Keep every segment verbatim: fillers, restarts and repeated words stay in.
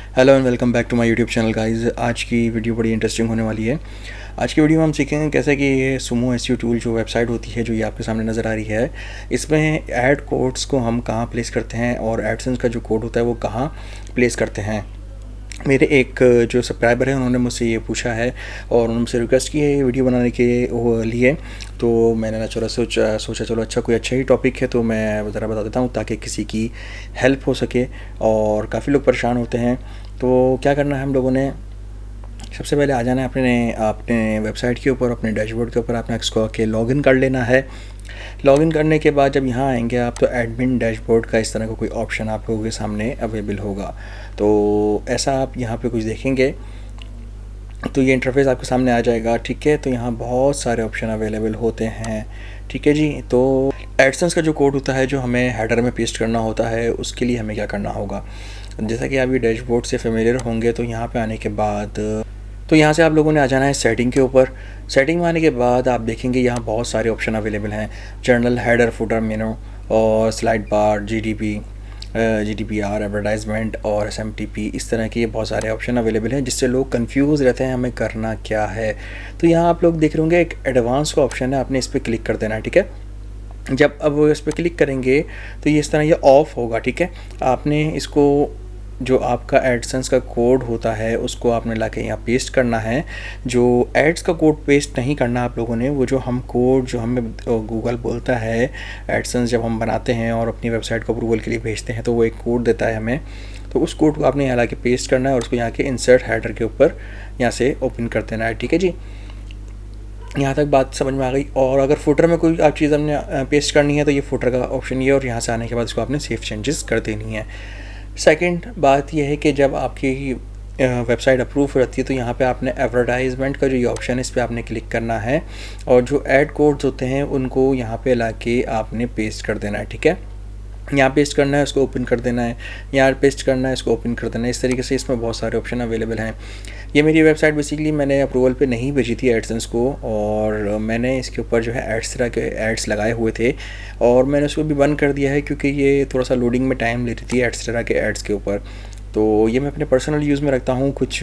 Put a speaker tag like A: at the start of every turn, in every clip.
A: Hello and welcome back to my YouTube channel guys. आज की video बड़ी interesting होने वाली है। आज की वीडियो में हम सीखेंगे कैसे कि ये सुमो एसईओ टूल जो वेबसाइट होती है, जो ये आपके सामने नज़र आ रही है, इसमें ऐड कोड्स को हम कहाँ प्लेस करते हैं और एडसेंस का जो कोड होता है वो कहाँ प्लेस करते हैं। मेरे एक जो सब्सक्राइबर है उन्होंने मुझसे ये पूछा है और उन्होंने मुझसे रिक्वेस्ट की है ये वीडियो बनाने के लिए, तो मैंने ना चलो सोचा सोचा चलो अच्छा कोई अच्छा ही टॉपिक है तो मैं ज़रा बता देता हूँ ताकि किसी की हेल्प हो सके। और काफ़ी लोग परेशान होते हैं, तो क्या करना है हम लोगों ने, सबसे पहले आ जाना है अपने अपने वेबसाइट के ऊपर, अपने डैशबोर्ड के ऊपर आपने इसको आके लॉगिन कर लेना है। लॉगिन करने के बाद जब यहाँ आएंगे आप तो एडमिन डैशबोर्ड का इस तरह का कोई ऑप्शन आप लोगों के सामने अवेलेबल होगा। तो ऐसा आप यहाँ पे कुछ देखेंगे तो ये इंटरफेस आपके सामने आ जाएगा। ठीक है, तो यहाँ बहुत सारे ऑप्शन अवेलेबल होते हैं। ठीक है जी, तो एडसेंस का जो कोड होता है जो हमें हेडर में पेस्ट करना होता है, उसके लिए हमें क्या करना होगा। जैसा कि आप ये डैशबोर्ड से फेमिलियर होंगे तो यहाँ पे आने के बाद तो यहाँ से आप लोगों ने आ जाना है सेटिंग के ऊपर। सेटिंग में आने के बाद आप देखेंगे यहाँ बहुत सारे ऑप्शन अवेलेबल हैं, जर्नल, हेडर, फुटर, मेनू और slide bar, G D P G D P R, advertisement और एस एम टी पी, इस तरह के बहुत सारे ऑप्शन अवेलेबल हैं जिससे लोग कंफ्यूज रहते हैं हमें करना क्या है। तो यहाँ आप लोग देख रहे होंगे एक एडवांस का ऑप्शन है, आपने इस पर क्लिक कर देना है। ठीक है, जब अब वो इस पर क्लिक करेंगे तो ये इस तरह ये ऑफ होगा। ठीक है, आपने इसको जो आपका एडसेंस का कोड होता है उसको आपने लाके यहाँ पेस्ट करना है। जो एड्स का कोड पेस्ट नहीं करना आप लोगों ने, वो जो हम कोड जो हमें गूगल बोलता है एडसेंस जब हम बनाते हैं और अपनी वेबसाइट को अप्रूवल के लिए भेजते हैं तो वो एक कोड देता है हमें, तो उस कोड को आपने यहाँ लाके पेस्ट करना है और उसको यहाँ के इंसर्ट हेडर के ऊपर यहाँ से ओपन कर देना है। ठीक है जी, यहाँ तक बात समझ में आ गई। और अगर फुटर में कोई आप चीज़ हमने पेस्ट करनी है तो ये फुटर का ऑप्शन ये, और यहाँ से आने के बाद इसको आपने सेव चेंजेस कर देनी है। सेकंड बात यह है कि जब आपकी वेबसाइट अप्रूव रहती है तो यहाँ पे आपने एडवर्टाइजमेंट का जो ये ऑप्शन है इस पर आपने क्लिक करना है और जो ऐड कोड्स होते हैं उनको यहाँ पे लाके आपने पेस्ट कर देना है। ठीक है, यहाँ पेस्ट करना है, उसको ओपन कर देना है, यहाँ पेस्ट करना है, इसको ओपन कर देना है। इस तरीके से इसमें बहुत सारे ऑप्शन अवेलेबल हैं। ये मेरी वेबसाइट बेसिकली मैंने अप्रूवल पे नहीं भेजी थी एडसेंस को, और मैंने इसके ऊपर जो है एड्स तरह के एड्स लगाए हुए थे और मैंने उसको भी बंद कर दिया है क्योंकि ये थोड़ा सा लोडिंग में टाइम लेती थी एड्स तरह के एड्स के ऊपर। तो ये मैं अपने पर्सनल यूज़ में रखता हूँ। कुछ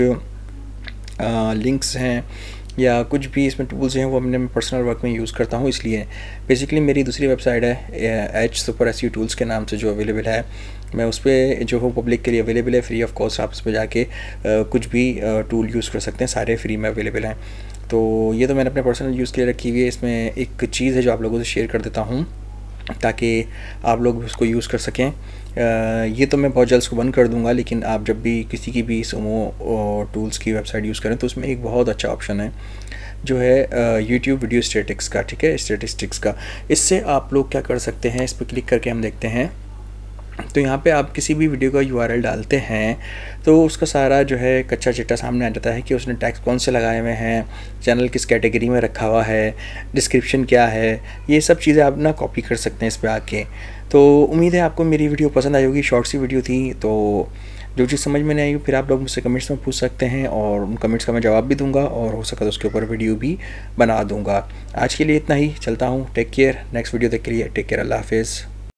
A: लिंक्स हैं या कुछ भी इसमें टूल्स हैं वो हमने मैं पर्सनल वर्क में यूज़ करता हूँ, इसलिए बेसिकली मेरी दूसरी वेबसाइट है एच सुपर एसईओ टूल्स के नाम से जो अवेलेबल है, मैं उस पर जो हो पब्लिक के लिए अवेलेबल है, फ्री ऑफ कॉस्ट। आप उस पर जाके कुछ भी टूल यूज़ कर सकते हैं, सारे फ्री में अवेलेबल हैं। तो ये तो मैंने अपने पर्सनल यूज़ के लिए रखी हुई है। इसमें एक चीज़ है जो आप लोगों से शेयर कर देता हूँ ताकि आप लोग उसको यूज़ कर सकें। ये तो मैं बहुत जल्द उसको बंद कर दूंगा, लेकिन आप जब भी किसी की भी सुमो टूल्स की वेबसाइट यूज़ करें तो उसमें एक बहुत अच्छा ऑप्शन है जो है यूट्यूब वीडियो स्टैटिक्स का। ठीक है, स्टैटिस्टिक्स का। इससे आप लोग क्या कर सकते हैं, इस पर क्लिक करके हम देखते हैं तो यहाँ पे आप किसी भी वीडियो का यू आर एल डालते हैं तो उसका सारा जो है कच्चा चिट्टा सामने आ जाता है कि उसने टैग्स कौन से लगाए हुए हैं, चैनल किस कैटेगरी में रखा हुआ है, डिस्क्रिप्शन क्या है, ये सब चीज़ें आप ना कॉपी कर सकते हैं इस पर आके। तो उम्मीद है आपको मेरी वीडियो पसंद आई होगी। शॉर्ट सी वीडियो थी, तो जो चीज़ समझ में नहीं आई फिर आप लोग मुझसे कमेंट्स में पूछ सकते हैं और उन कमेंट्स का मैं जवाब भी दूंगा और हो सका तो उसके ऊपर वीडियो भी बना दूंगा। आज के लिए इतना ही, चलता हूँ। टेक केयर, नेक्स्ट वीडियो तक के लिए टेक केयर, अल्लाह हाफिज़।